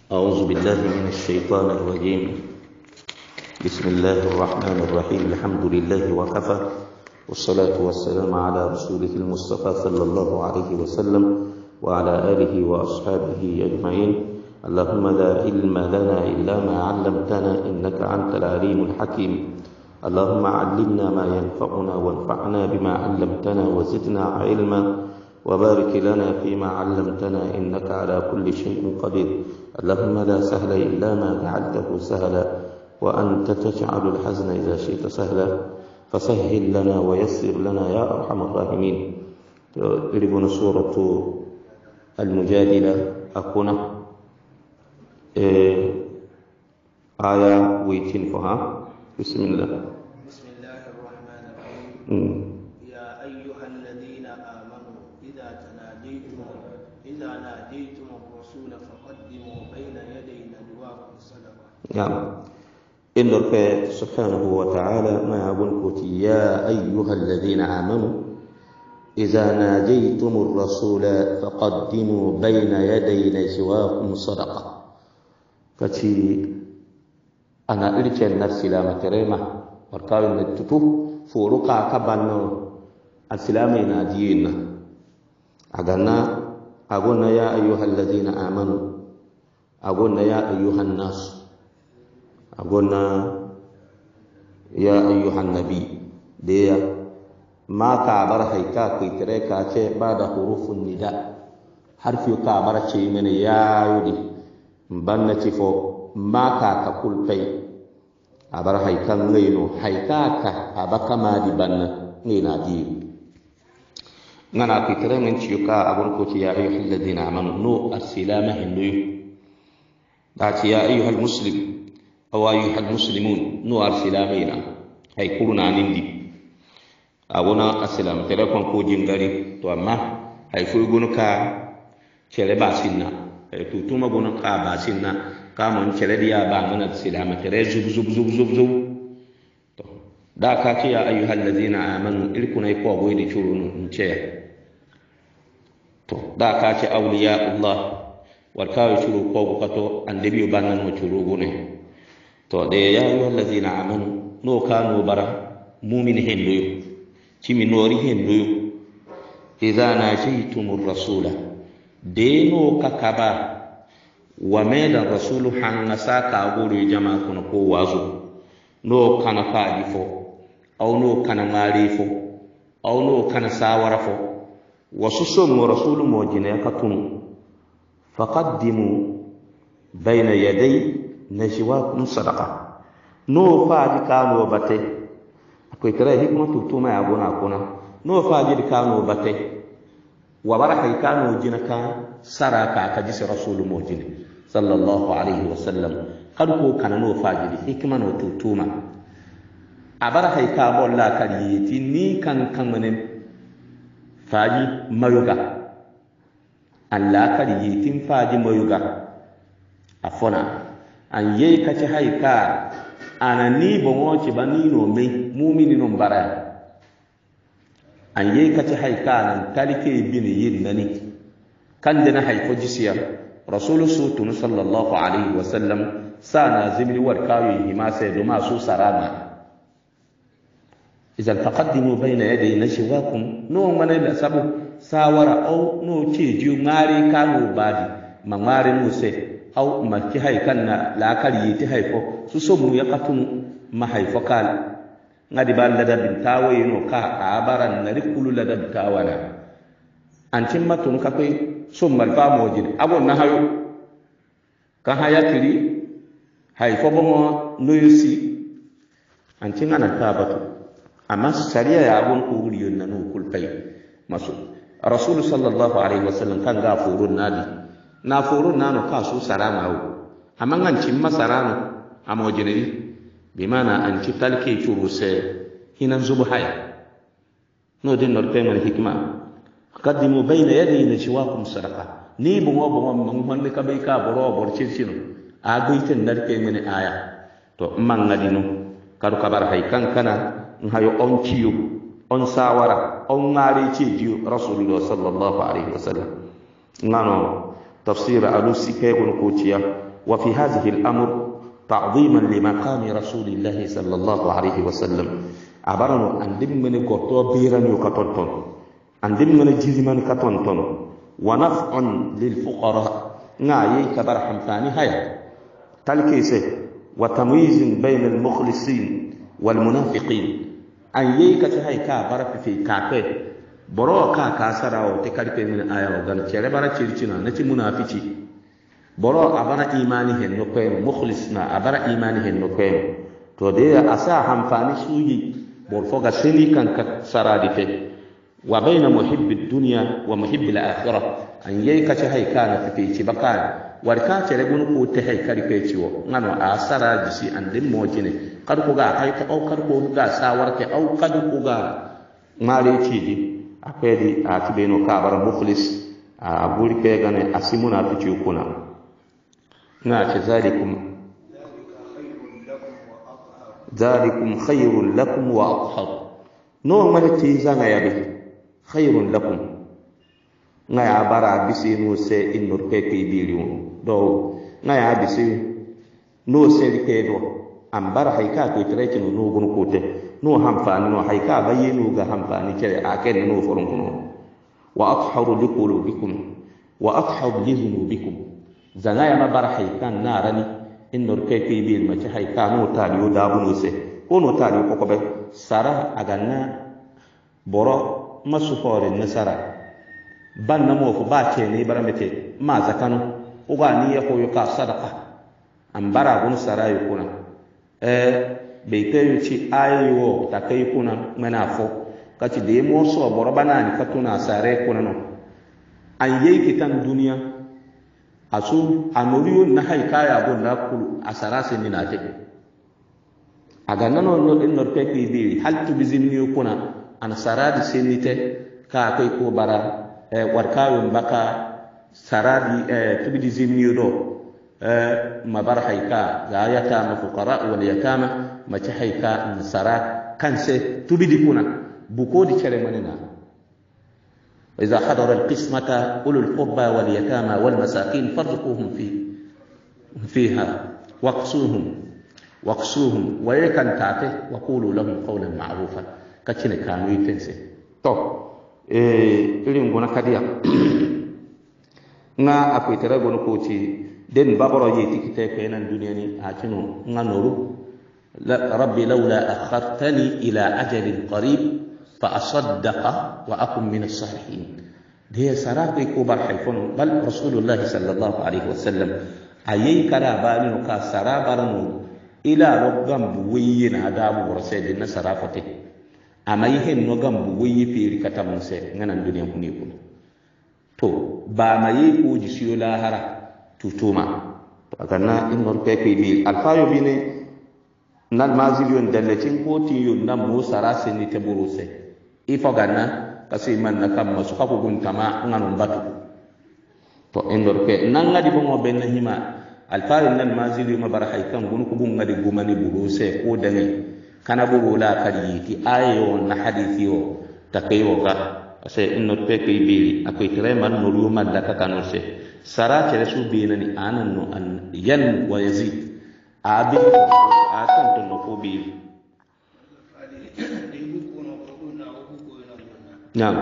أعوذ بالله من الشيطان الرجيم. بسم الله الرحمن الرحيم. الحمد لله وكفى، والصلاة والسلام على رسوله المصطفى صلى الله عليه وسلم وعلى آله وأصحابه أجمعين. اللهم لا علم لنا إلا ما علمتنا إنك أنت العليم الحكيم. اللهم علمنا ما ينفعنا وانفعنا بما علمتنا وزدنا علما وبارك لنا فيما علمتنا إنك على كل شيء قدير. اللهم لا سهل إلا ما جعلته سهلا وأنت تجعل الحزن إذا شئت سهلا فسهل لنا ويسر لنا يا أرحم الراحمين. إلبنا سورة المجادلة أكونا آية ويتين فها. بسم الله. بسم الله الرحمن الرحيم. يا أيها الذين آمنوا إذا ناديتم الرسول فقدموا بين يدي نجواكم صدقة. نعم. إن ربك سبحانه وتعالى ما يقول يا أيها الذين آمنوا إذا ناجيتم الرسول فقدموا بين يدي نجواكم صدقة. فتي أنا أرجع النفس لا مكرمة وركاو النتفو فورقا كبانو السلام ينادينا أقولنا يا أيها الذين آمنوا، أقولنا يا أيها الناس، أقولنا يا أيها النبي. ديا ما كعبر هيكا كيتريكا بعد حروف النداء حرف يكعبر شيء من يا يدي مبنى فو ما كاكل بي عبر هيكا غينو هيكا أبكا ما دي بنى غينا دي ngana kitare men ciuka abun ko ya ayyuhal ladina amanu no as-silama hindu da ya ayyuhal muslim aw ayyuhal muslimun no as-silamina hay kuruna nindi abuna as-salam tere kon ko jingari to amma hay fu gonu ka cele basinna to tuma gonu ka basinna ka mon cele dia ba ngana as-silama tere zub to da ka ce ya ayyuhal ladina amanu ilkuna ko goyde churunu nce to da ka ce awliya Allah war ka churu ko bukato andebi banan mo churu gune to de ya ayyuhal ladina amanu no kanu bara mu'min hendu cimi nori hendu idza najaytumur rasula de no kakaba wa meda rasulu hanga saka guru jama kono ko wazo no kana faadi fo aw no kana mari fo aw no kana sawara fo وسسم رسول موجنا يكتم فقدموا بين يدي نجواكم صدقة. نو فاجي كانوا باتي أكو ترى حكمة توما يابونا كونا نو فاجي كانوا باتي وبركة كانوا جنكا سراكا كجس رسول موجنا صلى الله عليه وسلم قالوا كان نو فاجي حكمة توما أبركة كابو لا كريتي ني كان منن faji mayuga Allah kadi yitin faji mayuga afona an yei kace haika anani bongo ci banino me mu'mini non bara an yei kace haika nan talike bin yin nani kan dana haifo jisiya rasulu sallallahu alaihi wasallam sana zimri war kawi hima sai do ma su sarama إذا تقدموا بين يدي نجواكم نو من الأسباب ساورا أو نو تيجيو ماري كانوا بادي ما ماري موسى أو ما تهاي كان لا كاري تهاي فو سوسمو يقطن ما هاي فقال ngadi bal lada bintawe no ka abaran nari kulu lada bintawana ancin matun ka kai summal fa mojin abon na hayo ka haya kiri hay fo bomo no yusi ancin ana ta batu amma sariya ya abun ko wuri yon nanu kulpai masu rasul sallallahu alaihi wasallam kan ga furun nadi na furun nano ka su sarama wo amma ngancin masarano amojini bi mana an ci talke churuse hinan zubhaya no din nor payman hikma qaddimu bayna yaday najwakum sadaqa ni bu mo man ka bay ka boro bor circino a goyten nar payman aya to man ngadino karu kabar hay kan kana hayo on ciyo on sawara on ngari ci jiyo rasulullah sallallahu alaihi wasallam ngano tafsir alusi kay gon ko ciya وفي هذه الأمر تعظيما لمقام رسول الله صلى الله عليه وسلم أبرنا أندم من قطوة بيران يكتنطن أندم من جزمان كتنطن ونفع للفقراء نعي كبر حمفاني هيا تلكيسه وتمييز بين المخلصين والمنافقين أن يكتهي كبر في كافه برو كاكا سراو تكاليف من آية وغان تيري برا تشيرتنا نتي منافقي برو أبرا إيماني هن نقيم مخلصنا أبرا إيماني هن نقيم تو دي أسا همفاني سوي برفوغا سيني كان سرادي فيه وبين محب الدنيا ومحب الآخرة أن يكتهي كان في تبقان warka chere gun ko te hay kari pe ciwo ngano a sara jisi ande mojine kadu ko ga hay ko kadu ko ga sawar ke au kadu ko ga mare ciji apedi a tibeno ka bar muflis a buri pe gane asimuna fi ciukuna na ce zalikum khairul lakum wa athhar no malati zanga yabe khairul lakum ngaya bara bisi no se inor ke ke biliu do ngaya bisi no se ke do ambara haika ko tere kino no gun kote no hamfani no haika bayinu ga hamfani kere aken no forun kuno wa atharu liqulubikum wa atharu lizunubikum zangaya ma bara haika narani inor ke ke bil ma ci haika no taliyo da bunu se ko no taliyo ko be sara aganna boro masu hore nasara ban na mo ko ba ce ne baramete ma zakanu uga ni ya ko ka sadaqa an bara gun sarayu kuna be kayu ci ayo ta kai kuna mana fo kati de mo so boro banani katuna sare kuna no an yi kitan duniya asu anoriyo na haikaya gun na kulu asarase ni na te aga nano no en no pepe bi hal tu bizimni kuna an saradi senite ka kai ko bara warkawin baka saradi tubidi zimniyo mabar haika ga ayata mafukara wal yatama mace haika nasara kanse tubidi kuna buko di cere manina wa idha hadara alqismata ulul qurba wal yatama wal masakin farzuquhum fiha waqsuhum wa yakan tafe wa qulu lahum qawlan ma'rufa kacine kanu yitense to irin gona kadiya nga akwai tare gona koci den babaro yi tikite ko nan duniya ni a cinu nga noru rabbi laula akhartani ila ajalin qarib fa asaddaqa wa akun min as-salihin de sarati ko bar haifon bal rasulullah sallallahu alaihi wasallam ayi kara bani ka sarabarnu ila roggam buwiyina adabu rasulin na sarafate ama yihen no gambu woyi feri katamun se nganan duniya kuni kuno to ba mayi ko jisiyo lahara tutuma to aganna in non pepe bi alfayo bine nan maziliyon dallacin koti yon nan mo sarase ni te buruse ifo ganna kasi man na kam masu ka ko guntama nganon batu to in non pe nan ngadi bo mo ben hima alfayo nan maziliyo mabar haykan gun ko bun ngadi gumani buruse ko dangi kana bugu la kari ti ayo na hadithi yo takayo ga se inno pe kay bi akoy tere man no lu man da ka kanu se sara tere su bi nani anan no an yan wa yazid abi atan to no ko bi nam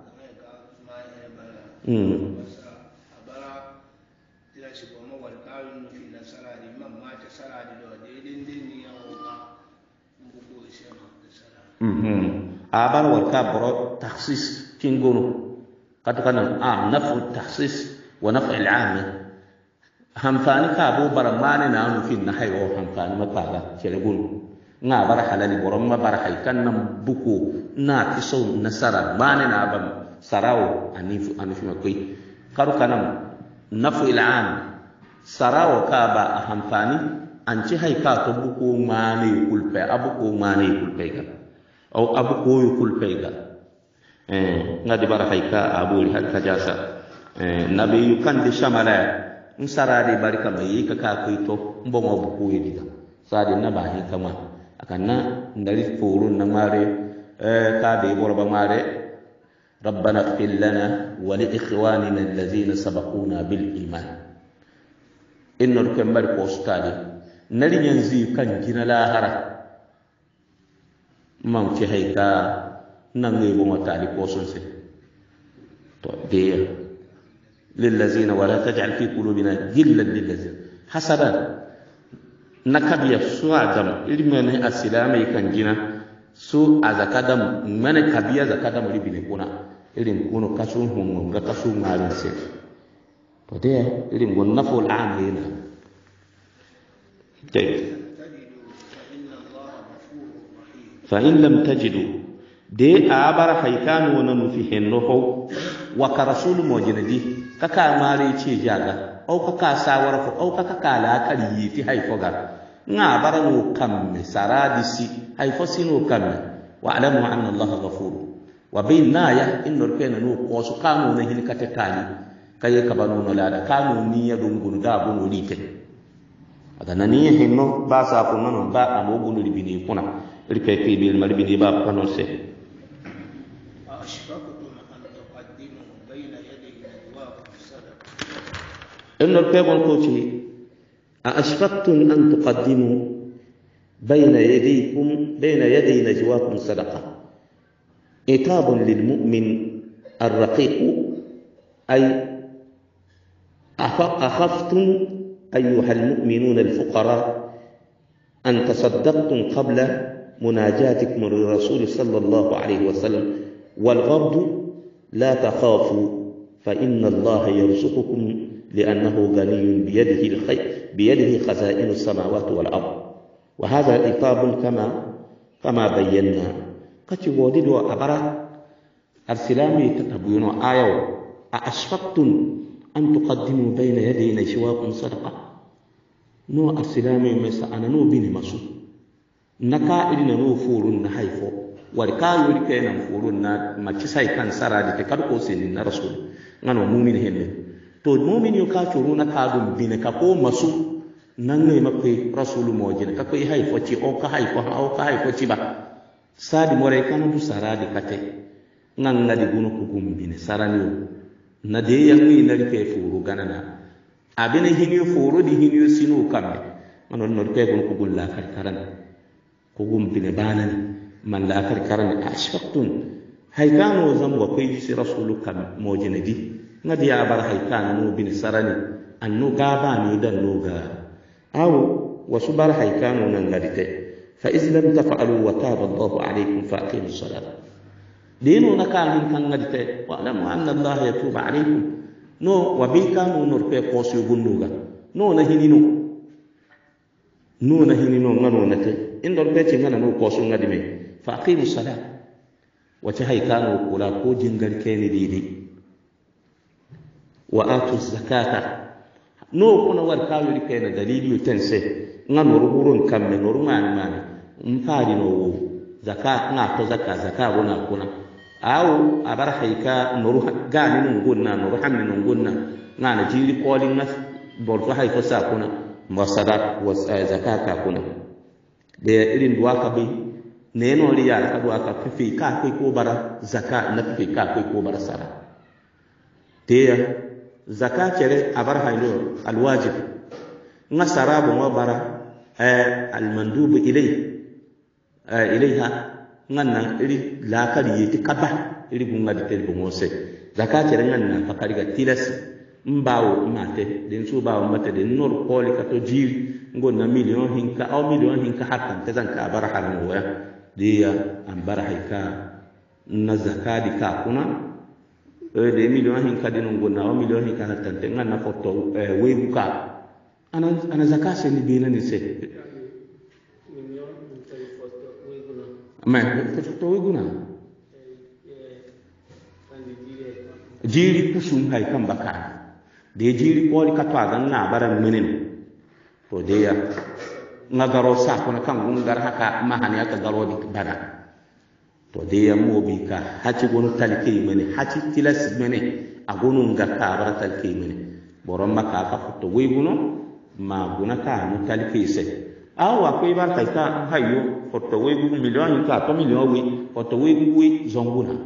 abar warka boro takhsis kingono katukana nafu takhsis wa nafu al'am hamfani ka bo baramane na anu fin na hayo hamfani mapala ceregun nga bar halali boro ma bar haykan nam buku na tiso nasara mane na bam sarawo anifu makoy karukanam nafu al'am sarawo ka ba hamfani anci hayka to buku mane kulpe abuku mane kulpe ga au abu koyo kulpega ngadi bara hayka abu hal kajasa nabi yukan de shamala nsarade barika mai ka ka koito mbongo bu koyo diga sadi na ba hi kama akanna ndari furun na mare ka de borba mare rabbana ighfir lana wa li ikhwanina alladhina sabaquna bil iman innor kembal ko stadi nari nyanzi kan jina lahara man ci hayka nan ngi bo motali ko sonse to de lillazina wala taj'al fi qulubina ghillan lillazina hasada nakabiya suadam ilmene asilamai kan jina su azakadam mane kabiya zakadam libine kuna irin kuno kasun hungun ga kasun marin se to de irin gon nafol amina tay fa in lam tajidu de abara haykanu wonan fi henno ho wa ka rasul mojinadi kaka mari ce jaga au kaka sawara ko au kaka la kali fi hayfoga nga baranu kamme saradisi hayfosi no kamme wa alamu anna allah ghafur wa bayna ya innor kena no ko su kanu na hin kate tani kaye kabanu no lada kanu ni ya dungun da bunu lite ada nani hinno ba sa ko non ba amogun libini kuna ripe pe bil marbini ba kono se إن الكابون كوتي أأشفقتم أن تقدموا بين يدي نجواكم صدقة عتاب للمؤمن الرقيق أي أخفتم أيها المؤمنون الفقراء أن تصدقتم قبل مناجاتكم للرسول صلى الله عليه وسلم والغرض لا تخافوا فإن الله يرزقكم لأنه غني بيده خزائن السماوات والأرض وهذا عقاب كما بينا كتبودد وأبرا السلامي تتبين آية أأشفقتم أن تقدموا بين يدي نجواكم صدقة نو السلامي مسا أنا نو بني مسو نكا إلنا نو فورون نحيفو وركا يولكينا فورون ما تساي كان سرادي تكاركو سنين رسول نانو مؤمن هنن to mumin yo ka churu na ka dum bine ka ko masu nan ne makai rasulu mojin ka kai haifo ci o ka haifo ci ba sadi more kan du saradi kate nan ngadi gunu ku gum bine sarani na de yangi na ke furu ganana abine hiniyo furu di hiniyo sinu kambe manon no ke gunu ku gulla kar karan ku gum bine banan man la kar karan ashfaqtun haykano zambo kai ci rasulu kam mojin di ngadi ya bar haykan no bin sarani annu gaba ni dan noga aw wasu bar haykan no ngadite fa iz lam taf'alu wa taba Allahu alaykum fa aqimus salat dinu naka kan ngadite wa lam anna Allah yatubu alaykum no wa bi kanu nur pe kosu gunnuga no na hinino ngano nate indor pe ci ngana no kosu ngadime fa aqimus salat wa ta haykan kula ko jingal kene didi وآتوا الزكاة نو كنا وركاو لكينا دليل يتنسي نور هورون كم نور ماني مفاري نو زكاة نعطو زكاة ونا كنا أو أبرحيكا نور غاني نقولنا نور حمي نقولنا نانا جيلي قولي ناس برضو حي فسا كنا مصدر وزكاة كنا دي إلين دواكا بي نينو ليا كدواكا في كاكوي كوبارا زكاة نفي كاكوي كوبارا سارا تيا زكاة كره أبر هايلو الواجب نصراب وبرا المندوب إليها نانا إلي لا كريه تكبه إلي بونا دتل بموسى زكاة كره نانا فكاريغا تيلس مباو ماتة دينسو باو ماتة دين نور قولي كتو جيل نقولنا مليون هنكا أو مليون هنكا حتى تزنك أبر هايلو ديا أبر هايكا نزكاة دي كاكونا de million hin kadinu gonna o million hin kana tante ngana foto webuka ana zakase ni bina ni se million tay foto weguna ma foto weguna jiri kusum hay kan baka de jiri ko ka to ga na baran menen to de ya ngagaro sa ko kan gungar haka mahani aka garo di bana to de ya mobi ka hati gonu talke mene hati tilas mene agonu ngaka bara talke mene borom maka ka foto weguno ma guna ka mu talke se awa ko ibar ka hayo foto wegu million ka to million we foto wegu we zonguna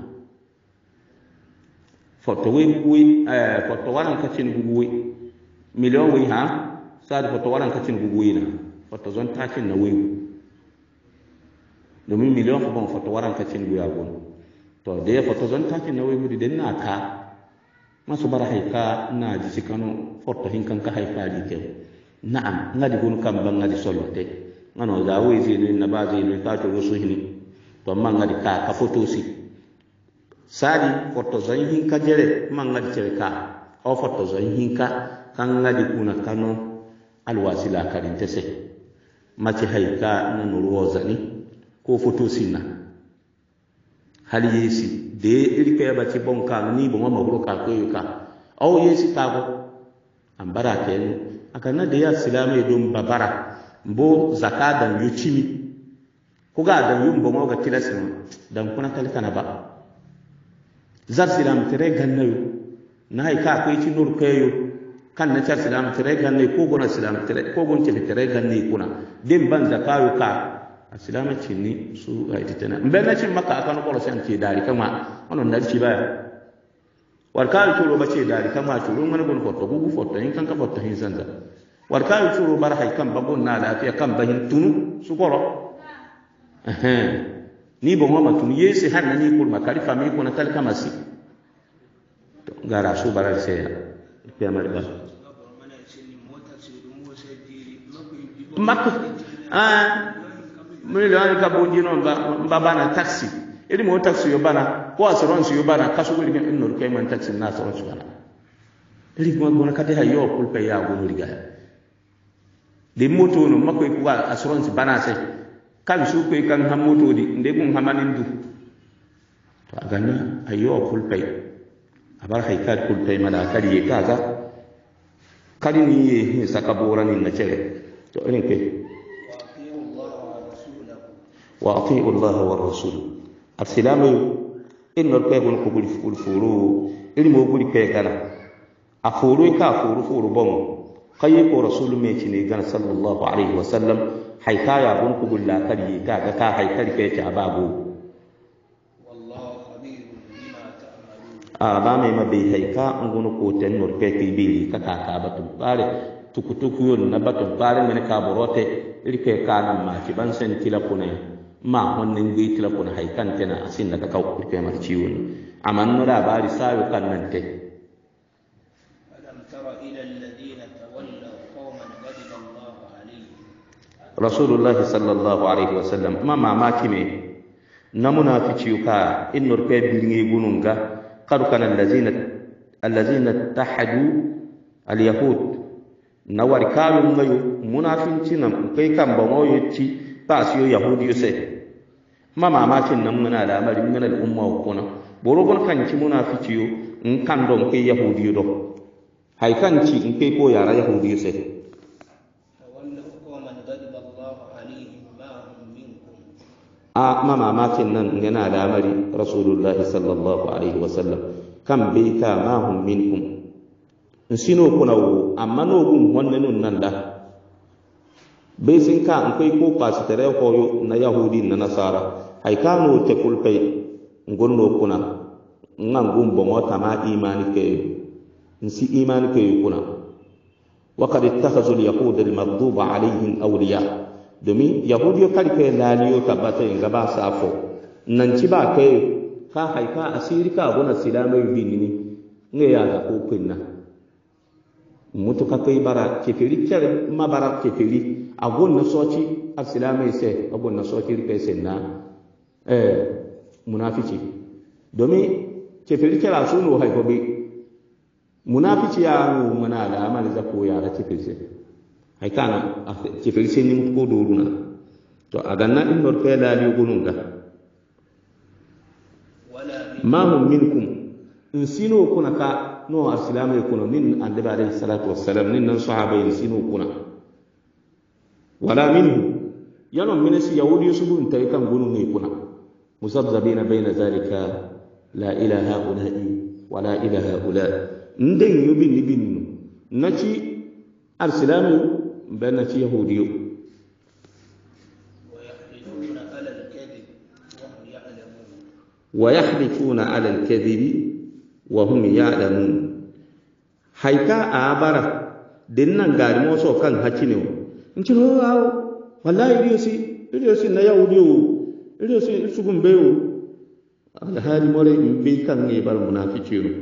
foto wegu we foto wan ka tin gugu we million we ha sadi foto waran kacin guguyina foto zon takin na weyu domin miliyon ko bon foto waran kacin guya gon to de foto zon takin na weyu den na ka masu bara haika na ji sikano foto hinkan ka haika di ke na'am ngadi gon kam ban ngadi solote ngano za wezi ni na bazi ni ka to rusu hini to man ngadi ka foto si sadi foto zon hinka jere man ngadi cere ka o foto zon hinka kan ngadi kuna kano alwasila karin tese mace haika na nuruwa ni ko foto sinna hali yesi de irke ya bace bonka ni bon ma buru ka ko yuka aw yesi tago ambara ken aka na de ya silame dum babara mbo zakadan yuchimi ko ga dan yum bon ga tilasin dan kuna kalka na ba zar silam tere gannayo na haika ko ci nur kayo kan na char silam tere ganne ko gona silam tere ko gon ce tere ganne kuna dem ban zakayo ka asilama cinni su ay titana mbenna cin makka aka no bolo san ce dari kama onon dar ci baya warka turo bace dari kama turo ngana gon foto gugu foto in kan ka foto hin sanza warka turo bar hay kan bagon na lafiya kan bahin tunu su goro ni bo mama tunu yesi hanna ni kul makari fami ko na tal kama si gara su baral sai ya marba makka mimi leo ka bonjino mbabana taxi ili mo taxi yo bana ko assurance yo bana kaso ko liga innor kay man taxi na assurance bana ili mo gona kate ha yo kul pe ya gono liga de moto no mako ko assurance bana se kan su ko kan ha moto di nde gun hamanin du to agana ayo kul pe abar haikal kul pe mala kali kaza kali ni sakabora ni na chere to irin ke وأطيعوا الله والرسول السلام إن الكيبون كبر فورو إلي موبولي كيغانا أفورو كافورو فورو بوم قيق رسول ميتيني غانا صلى الله عليه وسلم حيكايا بون كبر لا كري كاغا كا حيكاري كيتا بابو والله خبير بما تعملون بامي ما بي حيكا نغونو كوتن نور كيكي بيلي كاكا كابتو باري tukutuku yon na bato bare men ka borote irke kana ma ci ban sen tila kune ma honne ngi tila kune hay kan tena asin daga kaw irke mar ciwon aman no da bari sayo kan nan te alam tara ila alladhina tawallaw qauman ghadiba Allah alayhim rasulullah sallallahu alaihi wasallam ma kime na munafici ka innor pe bilingi gununga kadu kana allazina tahadu alyahud na wari kalun ngayo munafinci nan kai kan ba moyo ci ba su yo yahudi se mama cin nan muna da amari muna da umma ko na boro gon kan ci munafici yo in kan don kai yahudi do hay kan ci in kai ko yara yahudi se tawallaw qauman ghadiba Allah alayhim ma hum minkum mama cin nan yana da amari rasulullahi sallallahu alaihi wasallam kan bai ka ma hum minkum nsino kuna wo amma no gun wonne nun nanda be sin ka an kai ko pasu tere ko yo na yahudi na nasara hay kanu te kulpe ngonno kuna ngan gum bo mota ma imani ke nsi imani ke kuna wa qad ittakhazu al yahud al maghduba alayhim awliya domin yahudi kali ke laliyo tabata ngaba safo nan ci ba kai ka hay ka asiri ka gona silamai binini ne ya ga ko kunna mutu ka kai bara kefiri kyar ma bara kefiri agon na soci arsilama sai agon na soci rike sai na munafici domin kefiri kyar su no haifo be munafici ya no mana da amal za ko ya ra kefiri sai ai kana kefiri sai ni ko doruna to a ganna in nor kai lali gununga ma hum minkum in sino kuna ka no arsilama yakuna min annabi alayhi salatu wassalam nin nan sahaba yinsinu kuna wala minhu yano minasi yahudi yusubun tay kan gonu ne kuna musabzabina baina zalika la ilaha ula'i wala ilaha ula nden yubin bin naci arsilama bana ci yahudiyo ويحلفون على الكذب وهم يعلمون haika a bara dinnan gari mo so kan hakine o ncino awo wallahi iriyosi na yahudi o iriyosi isugun be o alhali more be kan ne bar munafiqino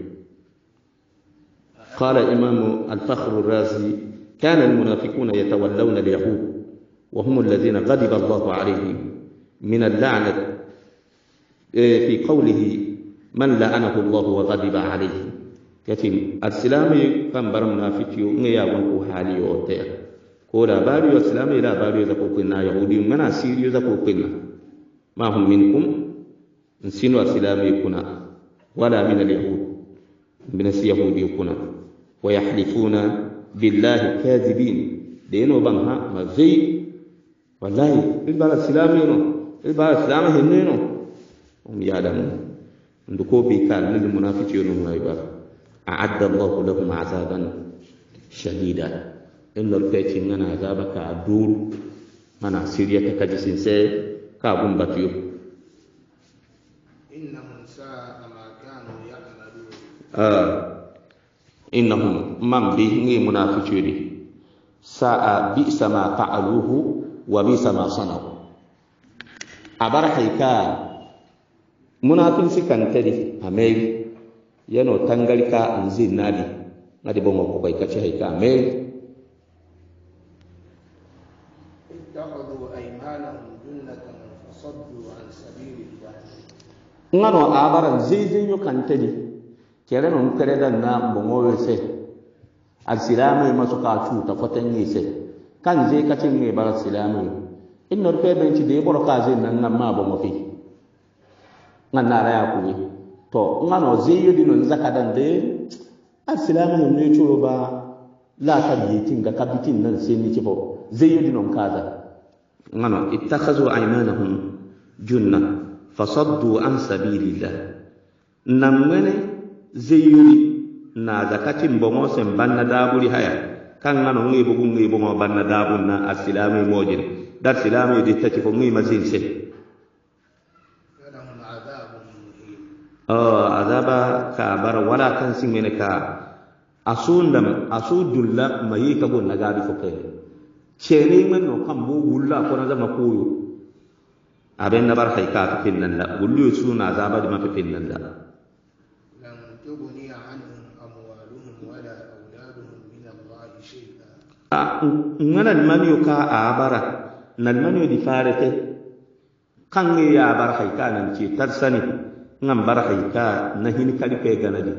قال إمام الفخر الرازي كان المنافقون يتولون اليهود وهم الذين غضب الله عليهم من اللعنة في قوله من لعنه الله وغضب عليه كتم السلام كان بر منافقيو نيا وانكو حالي وتيا كولا باريو السلام لا باريو زكوكنا يهودي منا سيريو زكوكنا ما هم منكم نسينوا السلام يكون ولا من اليهود من اليهود يكون ويحلفون بالله كاذبين دينو بانها ما زي والله البار السلام ينو البار السلام هنينو هم يعلمون ندكو بكال للمنافقين غيبا أعد الله لهم عذابا شديدا إن الكيتين أنا عذابك أدور أنا سيريا كجسين سي كابون باتيو إنهم ساء ما كانوا يعملون إنهم من به منافقين ساء بئس ما فعلوه وبئس ما صنعوا أبرحيكا منافق كان تدي أمير ينو تنغلكا أنزل نادي نادي بومو كوكايكا شهيكا أمير اتخذوا أيمانهم جنة فصدوا عن سبيل الله ngano abaran zizin yo kan tadi kere non kere dan na bongo se al-silamu masuka chu ta fatan yi se kan je kacin ne bar silamu in nor pe ben ci de boro ka je nan ma bongo fi ngan na ya ku to ngano ziyo dinon zakadan de al-silamu ne churo ba la ka bi tinga kabitin nan sai ni ci bo ziyo dinon kaza ngano ittakhazu aymanahum junna fasaddu an sabilillah namene zeyuri na zakatin bomo sem banna daburi haya kan ngano ngi bugu ngi bomo banna dabun na asilamu mojin dar silamu de tati ko ngi mazin se lahum adhabun muhin azaba ka bar wala kan simene ka asundam asudulla mayi ka gon nagabi ko kay cheni men no kam mo wulla ko na zama koyo aben na bar hayka fi pinnan la wullu suna azaba di ma fi pinnan la lan tughni anhum amwaluhum wala auladuhum min Allah shay'a ngana maniyo ka abara nan maniyo di farete kan ya bar hayka nan ce tarsani ngam bar hayka na hin kali pe ganadi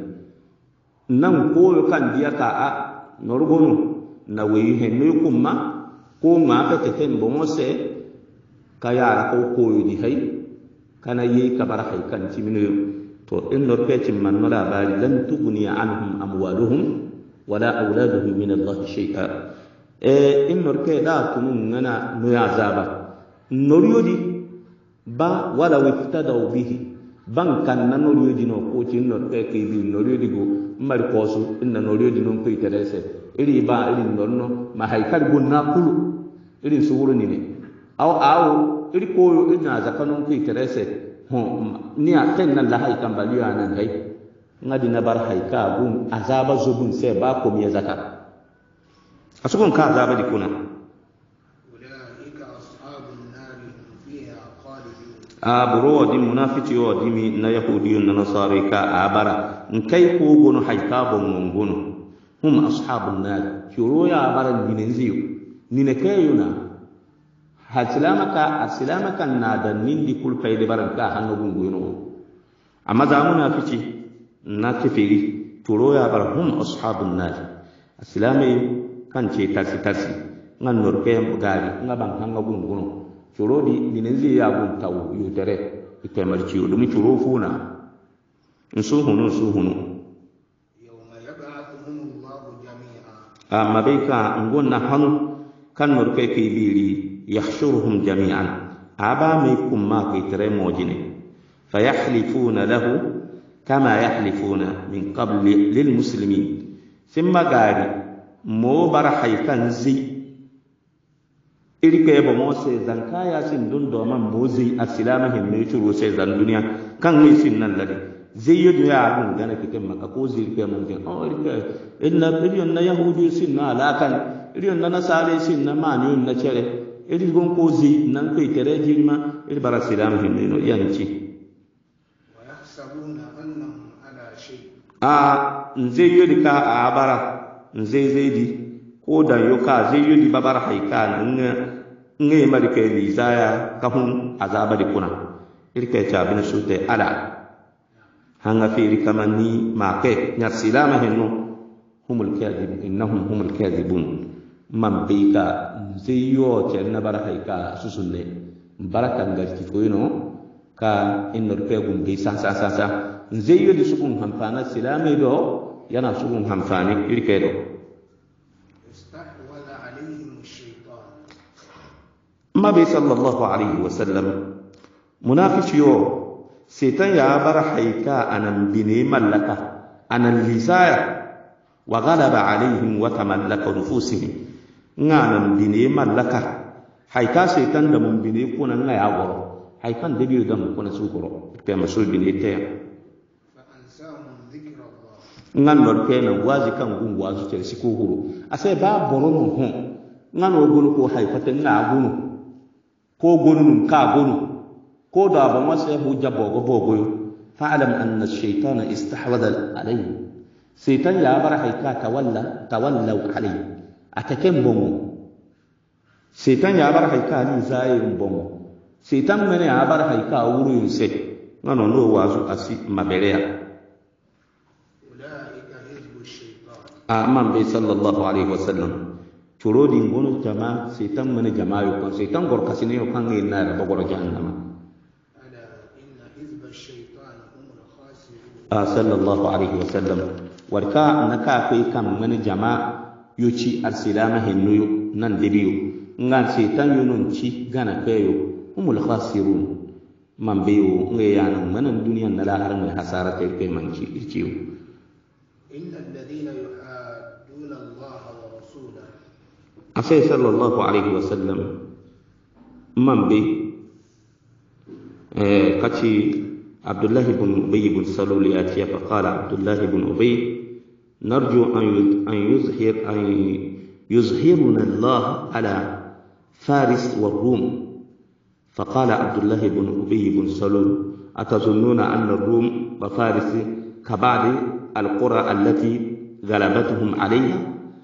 nan ko kan dia ka a norgono na wi henno kumma ko ma ta ten bo se kaya ko koyo di hay kana yi ka bar hay kan timino to in lor pecin man nola bari lan tugni anhum amwaluhum wala auladuhum min Allah shay'a in lor pe da tunun ngana no azaba noriyodi ba wala wiftadaw bihi ban kan nan noriyodi no ko tin lor pe ke bi noriyodi go mari kosu inna noriyodi non ko interesse iri ba iri norno ma hay kar gonna kulu iri suwuru ni ne aw iri koyo ina zakanon ku interesse ho ni a ten na la hay kambali anan hay ngadi na bar hay ka gum azaba zubun se ba ko mi zakka asukun ka azaba di kuna ulaika ashabun nar fiha khalidun buro di munafiki yo di mi na yahudiyun na nasari ka abara nkai ko gono hay ka bon ngono hum ashabun nar shuru ya baran binenziyo ni ne kayuna asilamaka na da nindi kulkai da baranka hannu gunguno amma zamuna fici na kafiri turo ya bar hum ashabun nar asilamai kan ce tasi ngan norke gari ngaban hannu gunguno turo di dinenzi ya gun tawu yutere ite marci dumi turo funa nsuhunu yawma yab'athuhum Allah jami'a amma bai ka ngonna hannu kan norke kai biri يحشرهم جميعا أبامكم ما كيتري موجنه فيحلفون له كما يحلفون من قبل للمسلمين ثم قال مو برحي كنزي إلي كيبو موسى زنكايا سندون دوما موزي السلامة هم يشرو سيزان دنيا كان يسنن لدي zeyo do ya arun gana kike maka ko zir ke mun gen o irke inna bilion na yahudi sin na alakan irion na nasare sin na mani na chere iri gon ko zi nan kai tere jirma iri bara silam hinno no yanci wa yahsabuna annahum ala shay zeyo di ka abara zeidi ko da yoka zeyo di babara haika nge mari kai lizaya kahun azaba di kuna irke ta bin sute ala hanga fi kamani ma ke nyar silama henno humul kadhib innahum humul kadhibun man bika zeyo ce na bara haika susunne baraka ngarti ko yino ka innor pe gum be sa zeyo di sukun hampana silame do yana sukun hampani irke do istahwala alayhim ash-shaytan mabi sallallahu alaihi wasallam munafiq yo setan ya bar haika anan bine mallaka anan lisaya wa ghalaba alaihim wa tamallaka nufusihim nganan bine mallaka haika setan da mun bine kuna ngaya goro haikan da biyu da mun kuna sukuro te masul bine te fa ansahum dhikra Allah ngan lor kenan wazi kan gungu wazu tel sikuru ase ba borono hon ngan o gonu ko haifata nga gonu ko gonu ka gonu ko da ba masa hujja bogo yo fa'alam anna ash-shaytana istahwadha alayhi shaytan ya bar haika tawallaw alayhi ataken bongo shaytan ya bar haika ni zayin bongo shaytan mene ya bar haika wuru yuse ngano no wazu asi maberea ulaika hizbu ash-shaytan amman bi sallallahu alaihi wasallam turodi ngono jama shaytan mene jama yo kon shaytan gor kasine yo kan ngi na ba gor jahannama sallallahu alaihi wasallam warka naka kai kam mani jama'a yoci arsilama hinnu nan debiyo ngan setan yunun ci gana kayo humul khasirun man biyo ngayana manan duniyan na lahar mai hasara kai kai man ci ciwo innal ladina yuhadduna Allah wa rasulahu afai sallallahu alaihi wasallam man bi kaci عبد الله بن أبي بن سلول يأتي فقال عبد الله بن أبي نرجو أن يظهرنا الله على فارس والروم فقال عبد الله بن أبي بن سلول أتظنون أن الروم وفارس كبعض القرى التي غلبتهم عليها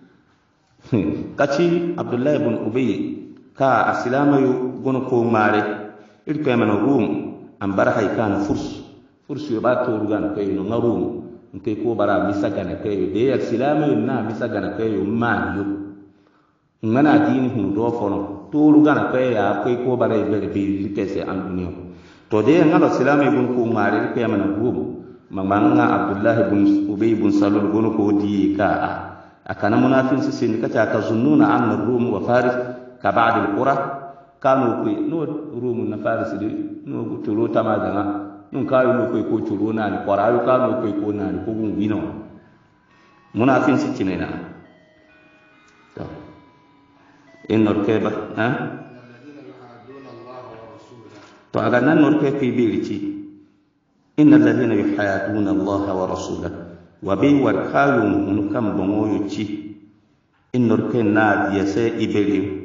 كتي عبد الله بن أبي كا السلام يغنقو ماري إلقى من الروم an bar haikan furs yo ba to rugan kay no ngarum nke ko bara misagana kay de ya silami na misagana kay man yo ngana dini hu do fono to rugan kay ya kay ko bara be be kese an duniya to de ngalo silami gun ko mari kay man gum mamanga abdullah ibn ubay ibn salul gun ko di ka akana munafin sin kata ka zunnuna an rum wa faris ka ba'd al qura kanu ko no rum na faris de no turo tama danga nun kayo no ko turo na ni kwarayo kanu ko na ni ko gun wino munafin sikine na to innor keba ha alladina yuhadduna Allah wa rasulahu to aga nan nor ke birici innal ladina yuhadduna Allah wa rasulahu wa bi war kayum mun kam bongo yuci innor ke na dia se ibeli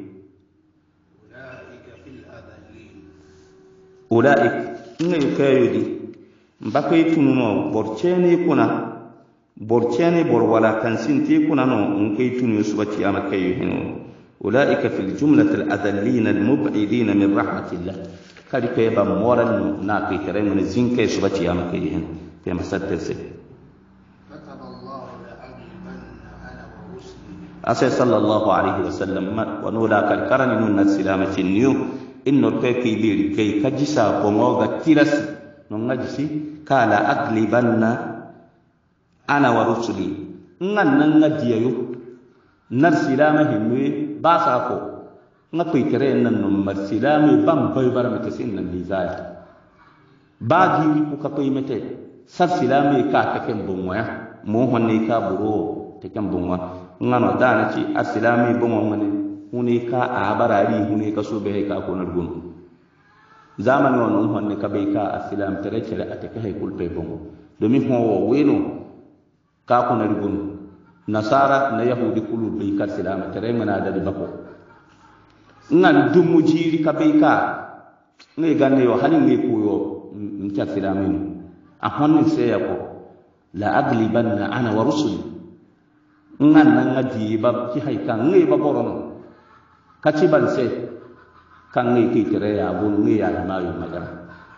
ulaik ngai kayudi mbakai tununo borcheni kuna borcheni bor wala kansinti kuna no ngai tunu subati amakayu hino ulaika fil jumlati al adallin al mub'idin min rahmatillah kadi kay ba moral na kai tare mun zinkai subati amakayu hino kai masatte se kataba Allah la aghlibanna ana wa rusuli asay sallallahu alaihi wasallam wa nula kal karani nun salamati niyu innor kay biri kay kajisa bongo ga tilasi non ngajisi kala aglibanna ana wa rusuli ngan nan ngadiyayo nar silama hinwe ba sa ko ngakoy tere nan no mar silama bam bay barame kesin nan lizaya ba di ku ka koy mete sar silama ka ta ken bongo ya mo honne ka buro te ken bongo ngano dana ci asilama bongo ngane huni ka a barari huni ka so be ka ko nargun zamani wonon honne ka be ka asilam tere tere ate ka hay kulpe bongo domin ho weno ka ko na ribun nasara na yahudi kulu bai kar silama tare mana da bako ngal dum mujiri ka bai ka ngai ganne yo hanin ngai koyo mta silamin a honnin sai ya ko la aglibanna ana wa rusuli ngan nan ngadi ba ki haika ngai ba borono kaci ban sai kan ngai ki tare ya bun ngai ya ma yo magana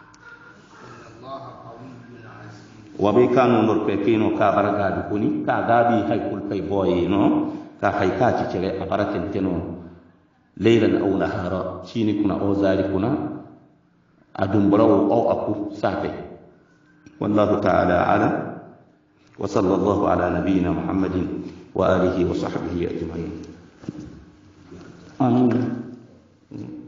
wa bai kanu nor pe kino ka baraga du kuni ka gabi hay kul pay boye no ka hay ka ci cere a baratin teno laylan aw nahara shini kuna o zali kuna adum baraw aw aku safe wallahu ta'ala ala wa sallallahu ala nabiyyina muhammadin wa alihi wa sahbihi ajma'in amin